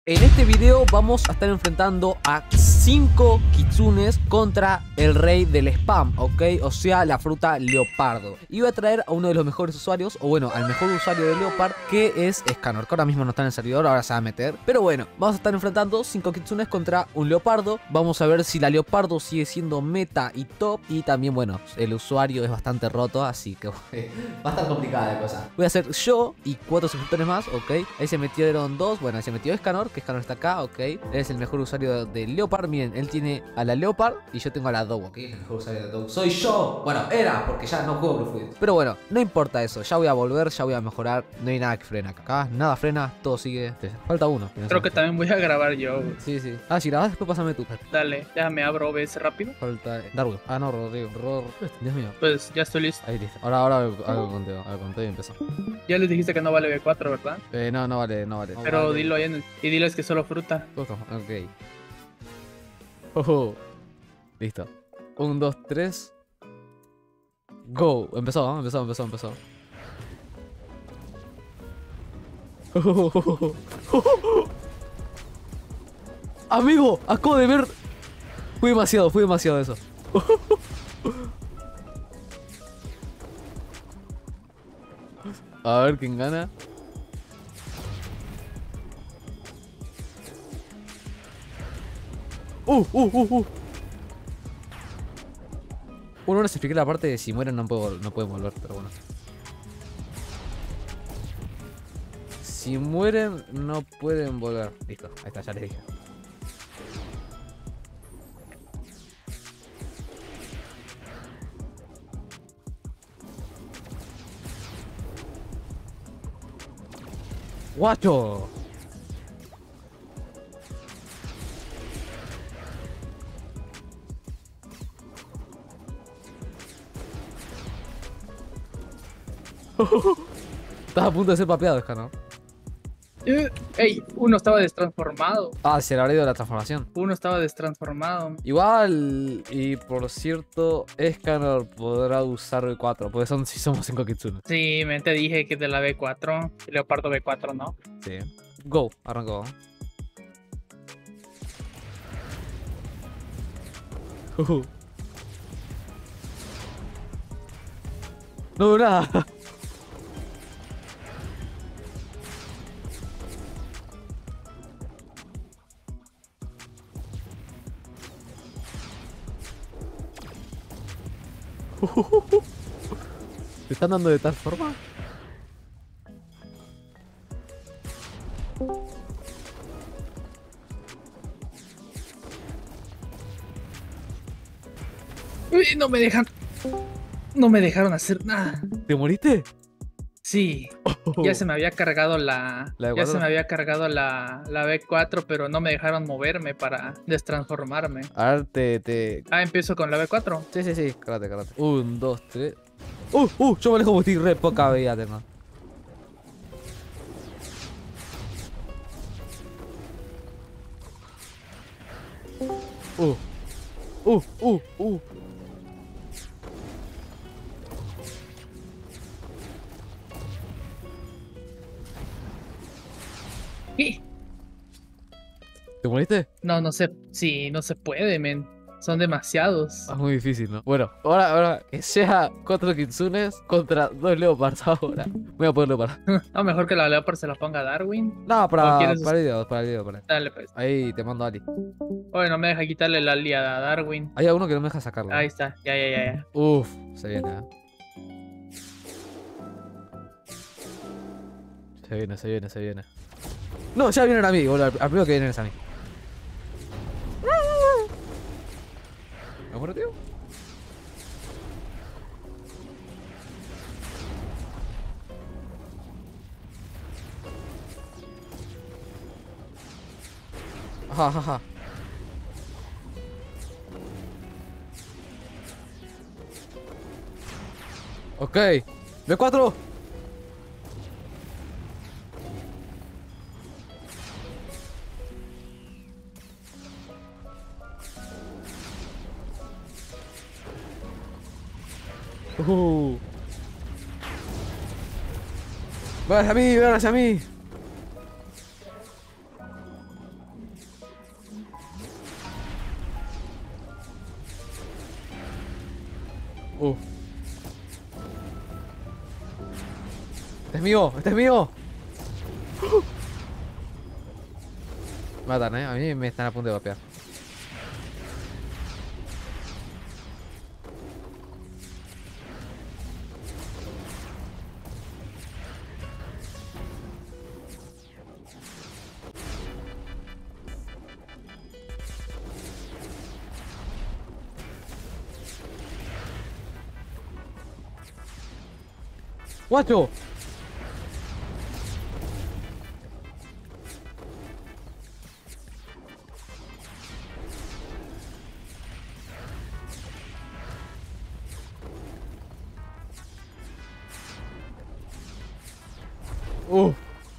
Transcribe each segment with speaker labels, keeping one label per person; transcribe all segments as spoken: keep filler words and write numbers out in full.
Speaker 1: En este video vamos a estar enfrentando a cinco kitsunes contra el rey del spam, ¿ok? O sea, la fruta leopardo. Y voy a traer a uno de los mejores usuarios, o bueno, al mejor usuario de Leopard, que es Scanor, que ahora mismo no está en el servidor, ahora se va a meter. Pero bueno, vamos a estar enfrentando cinco kitsunes contra un leopardo. Vamos a ver si la leopardo sigue siendo meta y top. Y también, bueno, el usuario es bastante roto, así que va a estar complicada la cosa. Voy a hacer yo y cuatro suscriptores más, ¿ok? Ahí se metieron dos, bueno, ahí se metió Scanor, que Scanor está acá, ¿ok? Él es el mejor usuario de Leopard. Miren, él tiene a la Leopard y yo tengo a la Dog, ¿ok? El mejor usuario de Dog soy yo. Bueno, era, porque ya no juego Blue Fluid. Pero bueno, no importa eso, ya voy a volver, ya voy a mejorar. No hay nada que frena acá, acá nada frena, todo sigue. Falta uno. No
Speaker 2: Creo que también voy a grabar yo.
Speaker 1: Sí, sí. Ah, si grabas después pásame tú.
Speaker 2: Dale, déjame abro O B S rápido.
Speaker 1: Falta Darwin. Ah, no, Rodrigo. Ror... Dios mío.
Speaker 2: Pues ya estoy listo.
Speaker 1: Ahí listo. Ahora, ahora hago el conteo, hago el conteo y empezó.
Speaker 2: Ya les dijiste que no vale B cuatro, ¿verdad?
Speaker 1: Eh, no, no vale, no vale. No
Speaker 2: Pero
Speaker 1: vale.
Speaker 2: dilo ahí en el... y diles que solo fruta.
Speaker 1: Ok. Oh, listo. Un, dos, tres. Go. Empezó, ¿no? Empezó, empezó, empezó. Amigo, acabo de ver. Fue demasiado, fue demasiado eso. A ver quién gana. Uh, uh, uh, uh. Bueno, no se expliqué la parte de si mueren no, puedo, no pueden volver, pero bueno. Si mueren no pueden volver. Listo, ahí está, ya les dije. ¡Guacho! Estás a punto de ser papeado, Scanor.
Speaker 2: Eh, ¡Ey! Uno estaba destransformado.
Speaker 1: Ah, se le habrá ido la transformación.
Speaker 2: Uno estaba destransformado.
Speaker 1: Igual, y por cierto, Scanor podrá usar B cuatro, porque son, si somos cinco kitsunes.
Speaker 2: Sí, me te dije que de la B cuatro. Leopardo B cuatro, ¿no?
Speaker 1: Sí. Go, arrancó. Uh. No veo nada. ¿Te están dando de tal forma?
Speaker 2: Uy, no me dejan. No me dejaron hacer nada.
Speaker 1: ¿Te moriste?
Speaker 2: Sí. Ya se me había cargado la,
Speaker 1: ¿La B
Speaker 2: ya
Speaker 1: cuatro?
Speaker 2: se me había cargado la, la B cuatro, pero no me dejaron moverme para destransformarme.
Speaker 1: A ver, te, te...
Speaker 2: Ah, empiezo con la B cuatro.
Speaker 1: Sí, sí, sí, carate, carate. Un, dos, tres. Uh, uh, yo me alejo porque estoy re poca vida tengo. Uh, uh, uh, uh.
Speaker 2: ¿Qué?
Speaker 1: ¿Te moriste?
Speaker 2: No, no sé. Sí, no se puede, men. Son demasiados.
Speaker 1: Es muy difícil, ¿no? Bueno, ahora, ahora que sea cuatro kitsunes contra dos leopards ahora. Voy a poner leopard.
Speaker 2: No, mejor que la Leopard se la ponga Darwin.
Speaker 1: No,
Speaker 2: ¿O
Speaker 1: para,
Speaker 2: quieres-
Speaker 1: para el video, para el video, para el-
Speaker 2: Dale, pues.
Speaker 1: Ahí te mando a Ali.
Speaker 2: Oye, no me deja quitarle la aliada a Darwin.
Speaker 1: Hay alguno que no me deja sacarlo.
Speaker 2: Ahí está. Ya, ya, ya, ya.
Speaker 1: Uf, se viene, ¿eh? Se viene, se viene, se viene. No, ya vienen a mí, boludo. Al primero que vienen es a mí. ¿Me muero, tío? Ajá, ajá, ajá. Ok. B cuatro. Uh. Ven hacia mí, ven hacia mí. Este es mío, este es mío. Me matan, eh. A mí me están a punto de vapear. ¡Guacho! Uh.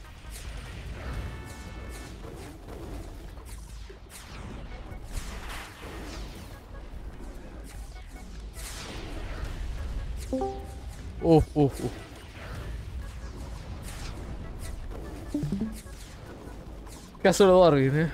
Speaker 1: Uf, uf, uf. ¿Qué hace lo Darwin, eh?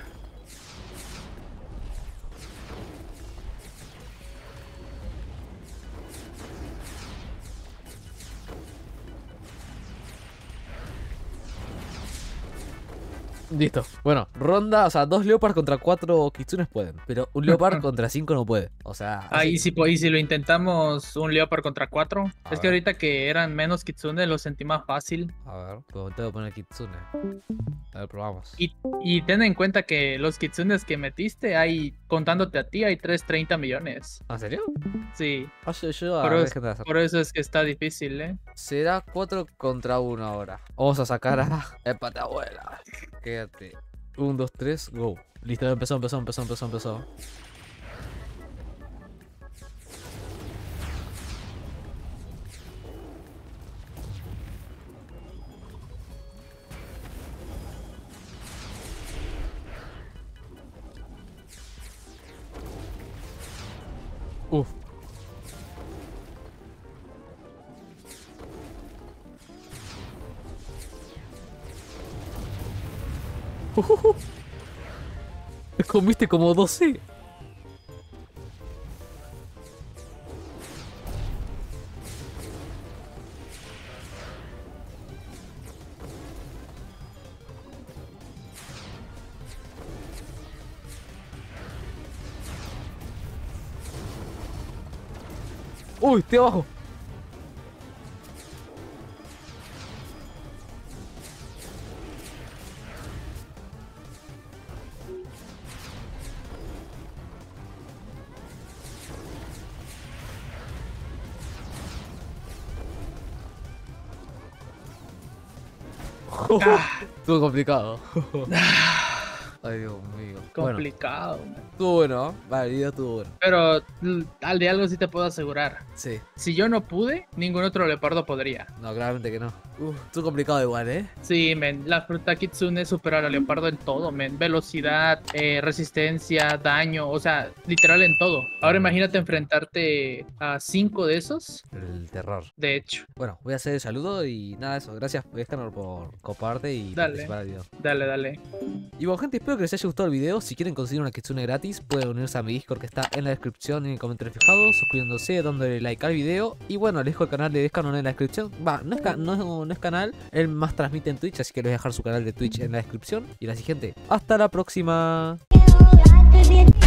Speaker 1: Listo. Bueno, ronda, o sea, dos Leopard contra cuatro Kitsunes pueden. Pero un Leopard contra cinco no puede. O sea.
Speaker 2: Ah,
Speaker 1: así-
Speaker 2: y si, po- y si lo intentamos un Leopard contra cuatro.
Speaker 1: A
Speaker 2: Es que
Speaker 1: ver.
Speaker 2: ahorita que eran menos Kitsune lo sentí más fácil.
Speaker 1: A ver, pues tengo que poner Kitsune. A ver, probamos.
Speaker 2: Y, y ten en cuenta que los Kitsunes que metiste, hay, contándote a ti, hay trescientos treinta millones.
Speaker 1: ¿Ah, ¿en serio?
Speaker 2: Sí,
Speaker 1: Ah, yo, yo
Speaker 2: por,
Speaker 1: agarré
Speaker 2: es-
Speaker 1: gente de hacer.
Speaker 2: por eso es que está difícil, ¿eh?
Speaker 1: Será cuatro contra uno ahora. Vamos a sacar a Empate Abuela. Quédate. uno, dos, tres, go. Listo, empezó, empezó, empezó, empezó, empezó. Uf. Me comiste como doce. Uy, estoy abajo. Estuvo complicado. Ay, Dios mío. Bueno,
Speaker 2: Complicado, man.
Speaker 1: estuvo bueno, ¿eh? Vale, el video estuvo bueno.
Speaker 2: Pero l- al de algo sí te puedo asegurar.
Speaker 1: Sí.
Speaker 2: Si yo no pude, ningún otro leopardo podría.
Speaker 1: No, claramente que no. Uf, estuvo complicado igual, ¿eh?
Speaker 2: Sí, men, la fruta Kitsune supera al leopardo en todo, men. Velocidad, eh, resistencia, daño, o sea, literal en todo. Ahora imagínate enfrentarte a cinco de esos.
Speaker 1: El terror.
Speaker 2: De hecho,
Speaker 1: Bueno, voy a hacer el saludo y nada de eso. Gracias, Escanor, por coparte y
Speaker 2: Dale.
Speaker 1: participar del video.
Speaker 2: dale, dale.
Speaker 1: Y bueno, gente, espero que les haya gustado el video. Si quieren conseguir una Kitsune gratis, pueden unirse a mi Discord que está en la descripción y en el comentario fijado, suscribiéndose, dándole like al video. Y bueno, les dejo el canal de Escanor en la descripción. Va, no es, ca- no, es- no es canal, él más transmite en Twitch, así que les voy a dejar su canal de Twitch en la descripción. Y la siguiente, hasta la próxima.
Speaker 3: Quiero darte bien.